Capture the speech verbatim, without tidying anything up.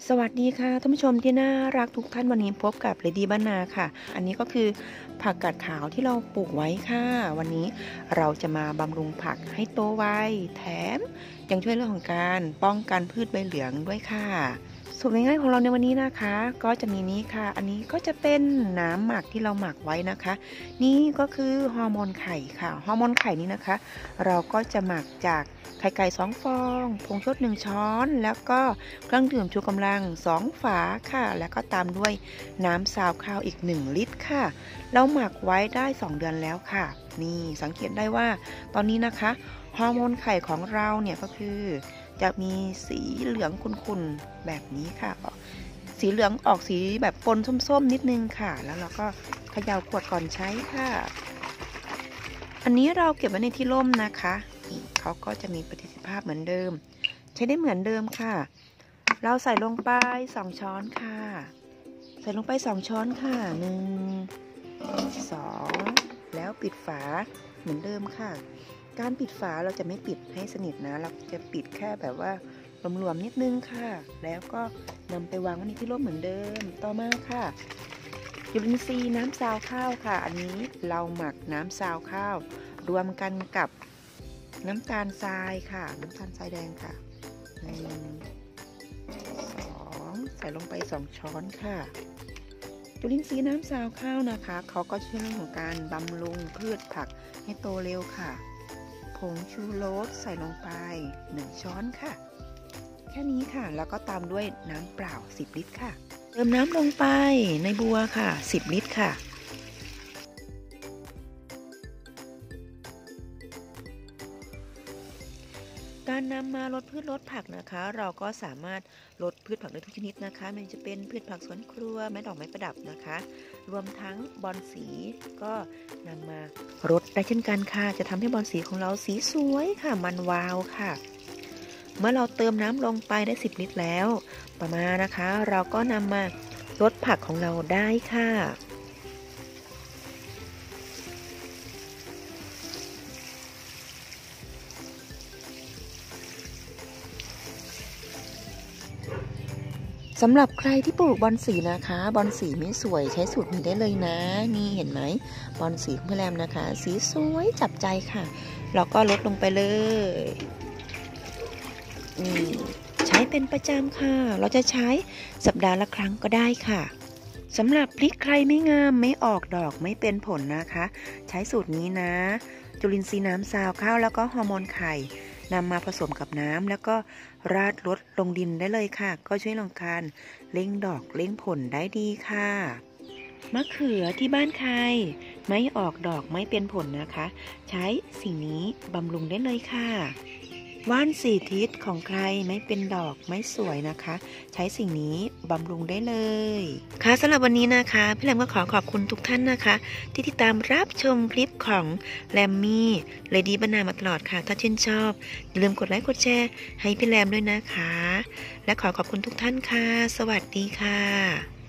สวัสดีค่ะท่านผู้ชมที่น่ารักทุกท่านวันนี้พบกับเลดี้บ้านนาค่ะอันนี้ก็คือผักกาดขาวที่เราปลูกไว้ค่ะวันนี้เราจะมาบำรุงผักให้โตไวแถมยังช่วยเรื่องของการป้องกันพืชใบเหลืองด้วยค่ะสูตรง่ายๆของเราในวันนี้นะคะก็จะมีนี้ค่ะอันนี้ก็จะเป็นน้ำหมักที่เราหมักไว้นะคะ นี่ก็คือฮอร์โมนไข่ค่ะฮอร์โมนไข่นี้นะคะ เราก็จะหมักจากไข่ไก่สองฟองผงชูรสหนึ่งช้อนแล้วก็เครื่องดื่มชูกำลังสองฝาค่ะแล้วก็ตามด้วยน้ำซาวข้าวอีกหนึ่งลิตรค่ะเราหมักไว้ได้สองเดือนแล้วค่ะนี่สังเกตได้ว่าตอนนี้นะคะฮอร์โมนไข่ของเราเนี่ยก็คือจะมีสีเหลืองขุ่นๆแบบนี้ค่ะสีเหลืองออกสีแบบปนส้มๆนิดนึงค่ะแล้วเราก็เขย่าขวดก่อนใช้ค่ะอันนี้เราเก็บไว้ในที่ร่มนะคะเขาก็จะมีประสิทธิภาพเหมือนเดิมใช้ได้เหมือนเดิมค่ะเราใส่ลงไปสองช้อนค่ะใส่ลงไปสองช้อนค่ะหนึ่งสองแล้วปิดฝาเหมือนเดิมค่ะการปิดฝาเราจะไม่ปิดให้สนิทนะเราจะปิดแค่แบบว่าหลวมๆนิดนึงค่ะแล้วก็นำไปวางไว้ในที่ร่มเหมือนเดิมต่อมาค่ะจุลินทรีย์น้ำซาวข้าวค่ะอันนี้เราหมักน้ำซาวข้าวรวมกันกับน้ำตาลทรายค่ะน้ำตาลทรายแดงค่ะหนึ่งสองใส่ลงไปสองช้อนค่ะจุลินทรีย์น้ำซาวข้าวนะคะเขาก็ช่วยเรื่องของการบำรุงพืชผักให้โตเร็วค่ะผงชูรสใส่ลงไปหนึ่งช้อนค่ะแค่นี้ค่ะแล้วก็ตามด้วยน้ำเปล่าสิบลิตรค่ะเติมน้ำลงไปในบัวค่ะสิบลิตรค่ะการนำมาลดพืชลดผักนะคะเราก็สามารถลดพืชผักได้ทุกชนิดนะคะไม่ว่าจะเป็นพืชผักสวนครัวไม้ดอกไม้ประดับนะคะรวมทั้งบอนสีก็นำมารดได้เช่นกันค่ะจะทำให้บอนสีของเราสีสวยค่ะมันวาวค่ะเมื่อเราเติมน้ำลงไปได้สิบลิตรแล้วต่อมานะคะเราก็นำมาลดผักของเราได้ค่ะสำหรับใครที่ปลูกบอนสีนะคะบอนสีไม่สวยใช้สูตรนี้ได้เลยนะนี่เห็นไหมบอนสีของพี่แรมนะคะสีสวยจับใจค่ะเราก็ลดลงไปเลยนี่ใช้เป็นประจำค่ะเราจะใช้สัปดาห์ละครั้งก็ได้ค่ะสำหรับพริกใครไม่งามไม่ออกดอกไม่เป็นผลนะคะใช้สูตรนี้นะจุลินทรีย์น้ำซาวข้าวแล้วก็ฮอร์โมนไข่นำมาผสมกับน้ำแล้วก็ราดลดลงดินได้เลยค่ะก็ช่วยลงการเร่งดอกเร่งผลได้ดีค่ะมะเขือที่บ้านใครไม่ออกดอกไม่เป็นผลนะคะใช้สิ่งนี้บำรุงได้เลยค่ะว่านสี่ทิศของใครไม่เป็นดอกไม่สวยนะคะใช้สิ่งนี้บำรุงได้เลยค่ะสำหรับวันนี้นะคะพี่แรมก็ขอขอบคุณทุกท่านนะคะที่ติดตามรับชมคลิปของแรมมี่เลดี้บรรณามาตลอดค่ะถ้าชื่นชอบอย่าลืมกดไลค์กดแชร์ให้พี่แรมด้วยนะคะและขอขอบคุณทุกท่านค่ะสวัสดีค่ะ